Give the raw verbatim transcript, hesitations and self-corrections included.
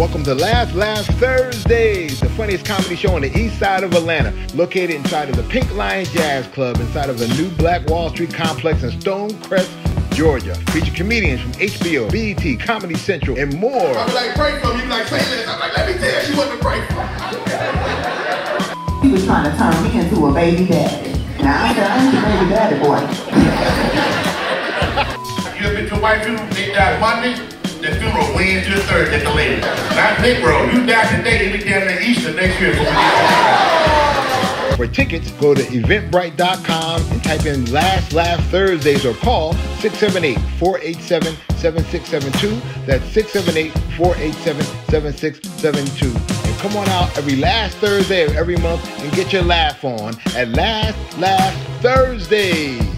Welcome to Laugh Laugh Thursdays, the funniest comedy show on the east side of Atlanta, located inside of the Pink Lion Jazz Club, inside of the new Black Wall Street complex in Stonecrest, Georgia. Feature comedians from H B O, B E T, Comedy Central, and more. I'm like, pray for me. You like, say this. I'm like, let me tell you what to pray for. He was trying to turn me into a baby daddy. Now I said, I ain't a baby daddy, boy. You ever been to a white funeral? They died Monday. The funeral Wednesday or Thursday at the latest. Not Negro. You die today, you be down at Easter next year. For tickets, go to eventbrite dot com and type in Last Laugh Thursdays or call six seven eight, four eight seven, seven six seven two. That's six seven eight, four eight seven, seven six seven two. And come on out every last Thursday of every month and get your laugh on at Last Laugh Thursdays.